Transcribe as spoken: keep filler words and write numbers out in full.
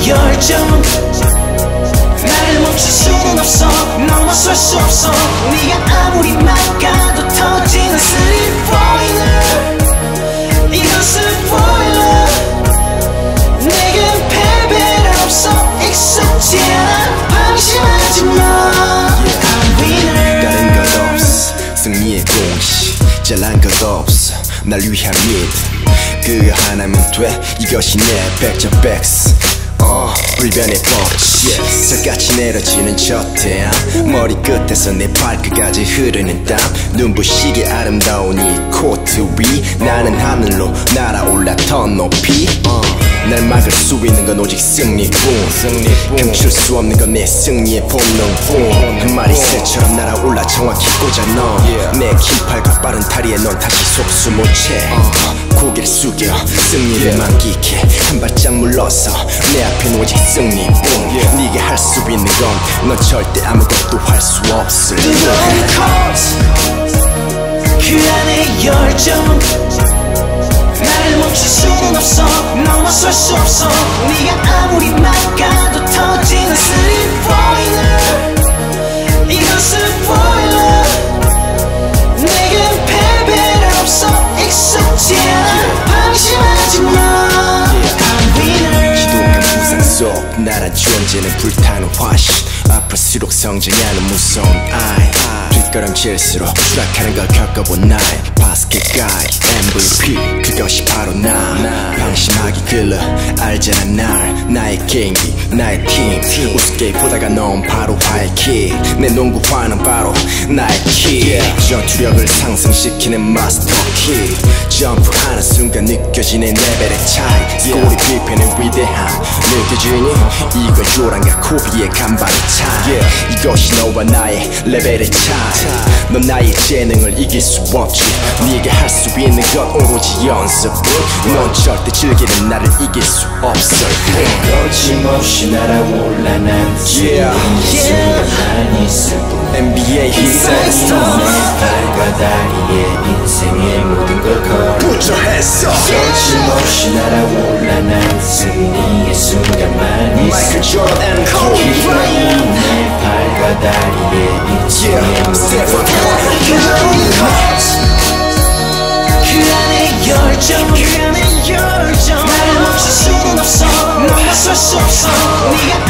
열정 나를 멈출 수는 없어 넘어설 수 없어 네가 아무리 막아도 터지는 쓰리 포인트 이건 스포일러 내겐 패배는 없어 익숙지 않아 방심하지마 I'm winner 다른 것 없어 승리의 공식 잘난 것 없어 날 위한 믿음 그거 하나면 돼 이것이 내 백전백승 어, 불변의 법칙 살같이 내려지는 저 태양 머리끝에서 내 발끝까지 흐르는 땀 눈부시게 아름다운 이 코트 위 나는 하늘로 날아올라 더 높이 어, 날 막을 수 있는 건 오직 승리뿐 감출 수 없는 건 내 승리의 본능뿐 한 마리 새처럼 날아올라 정확히 꽂아 넣어 내 긴팔과 빠른 다리에 넌 다시 속수못 채 고개를 숙여 승리를 만끽해 한 발짝 물러서 내 앞엔 오직 승리뿐 네가 할 수 있는 건 넌 절대 아무것도 할 수 없을 뜨거운 코트 그 안에 열정 나를 멈출 수는 없어 넘어설 수 없어 네가 아무리 막아도 터지는 쓰리 포인트 이건 스포일러 내겐 패배는 없어 익숙지 않아 방심하지마 I'm winner 지독한 부상 속 나란 존재는 불타는 화신 아플수록 성장하는 무서운 아이 뒷걸음질수록 추락하는 걸 겪어본 나의 바스켓 가이 엠브이피 그것이 바로 나 방심하기 글러 알잖아 날 나의 개인기 나의 팀 우습게 보다가 넌 바로 화의 킥내 농구화는 바로 나의 킥 전투력을 상승시키는 마스터 킥 점프하는 순간 느껴지는 레벨의 차이 스코리 뷔페는 위대함 느껴지니 이건 요란과 코비의 간발의 차이 이것이 너와 나의 레벨의 차이 넌 나의 재능을 이길 수 없지 네가 할 수 있는 건 오로지 연습뿐 넌 절대 즐기는 나를 이길 수 없어 거침없이 날아올라 난 지금 이 순간만 있을 뿐 엔비에이 히센스톤 내 발과 다리에 인생의 모든 걸 걸어 Put your hands up 거침없이 날아올라 난 승리의 순간만 있을 Michael Jordan and Kobe Bryant 내 발과 다리에 인생의 모든 걸 걸어 그 안에 열정 그 안에 열정 나를 멈출 수는 없어 넘어설 수 없어 네가